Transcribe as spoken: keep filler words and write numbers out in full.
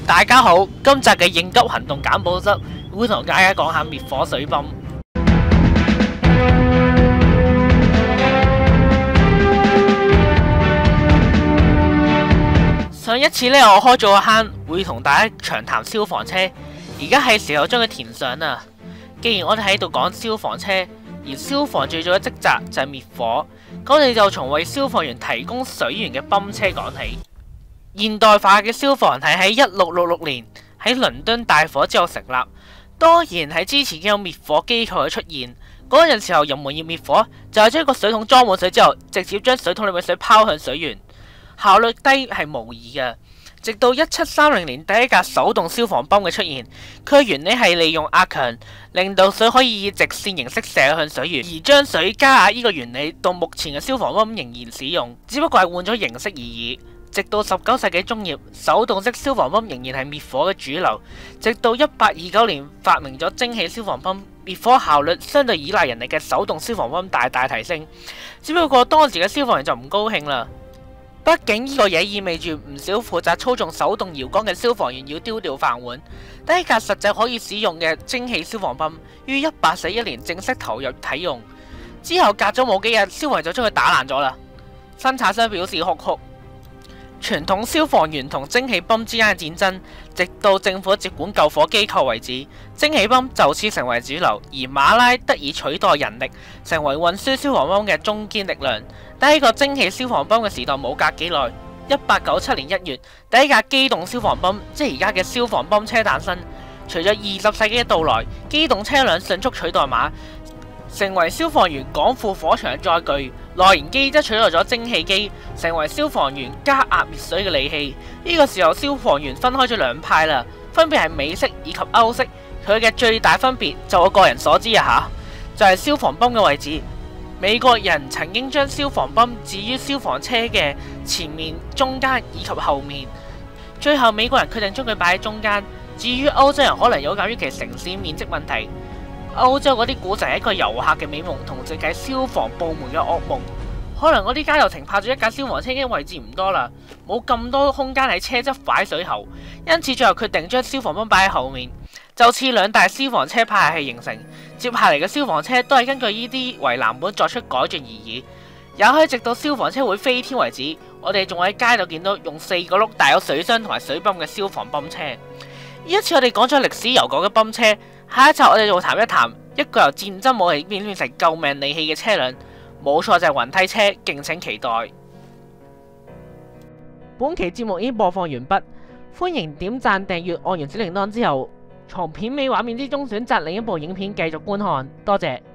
大家好，今集嘅應急行動簡報室會同大家講下滅火水泵。上一次呢，我開咗個坑，會同大家長談消防車，而家係時候將佢填上啦。既然我哋喺度講消防車，而消防最重要嘅職責就係滅火，咁我哋就從為消防員提供水源嘅泵車講起。現代化嘅消防體喺一六六六年喺倫敦大火之後成立，當然喺之前已經有滅火機構嘅出現。嗰陣時候人們要滅火，就係將個水桶裝滿水之後，直接將水桶裏面水拋向水源，效率低係無疑嘅。直到一七三零年第一架手動消防泵嘅出現，佢嘅原理係利用壓強，令到水可以以直線形式射向水源，而將水加壓呢個原理到目前嘅消防泵仍然使用，只不過係換咗形式而已。直到十九世紀中葉，手動式消防泵仍然係滅火嘅主流。直到一八二九年發明咗蒸汽消防泵，滅火效率相對依賴人力嘅手動消防泵大大提升。只不過當時嘅消防員就唔高興啦，畢竟呢個嘢意味住唔少負責操縱手動搖桿嘅消防員要丟掉飯碗。第一架實際可以使用嘅蒸汽消防泵於一八四一年正式投入體用，之後隔咗冇幾日，消防員就將佢打爛咗啦。生產商表示哭哭。傳統消防員同蒸汽泵之間嘅戰爭，直到政府接管救火機構為止，蒸汽泵就此成為主流，而馬拉得以取代人力，成為運輸消防泵嘅中堅力量。第一個蒸汽消防泵嘅時代冇隔幾耐，一八九七年一月，第一架機動消防泵，即係而家嘅消防泵車誕生。隨着二十世紀嘅到來，機動車輛迅速取代馬，成為消防員趕赴火場嘅載具。內燃機則取代咗蒸汽機，成為消防員加壓滅水嘅利器。呢、這個時候，消防員分開咗兩派啦，分別係美式以及歐式。佢嘅最大分別就我個人所知啊吓，就係、是、消防泵嘅位置。美國人曾經將消防泵置於消防車嘅前面、中間以及後面，最後美國人決定將佢擺喺中間。至於歐洲人，可能有鑒於其城市面積問題，歐洲嗰啲古城係一個遊客嘅美夢，同直係消防部門嘅噩夢。可能嗰啲街頭停泊咗一架消防車已經位置唔多啦，冇咁多空間喺車側擺水喉，因此最後決定將消防泵擺喺後面，就似兩大消防車派系形成。接下嚟嘅消防車都係根據呢啲為藍本作出改進而已，也可以直到消防車會飛天為止。我哋仲喺街度見到用四個轆帶有水箱同埋水泵嘅消防泵車。呢一次我哋講咗歷史悠久嘅泵車，下一集我哋就會談一談一個由戰爭武器變變成救命利器嘅車輛，冇錯就係雲梯車，敬請期待。本期節目已經播放完畢，歡迎點讚、訂閱、按完小鈴鐺之後，從片尾畫面之中選擇另一部影片繼續觀看，多謝。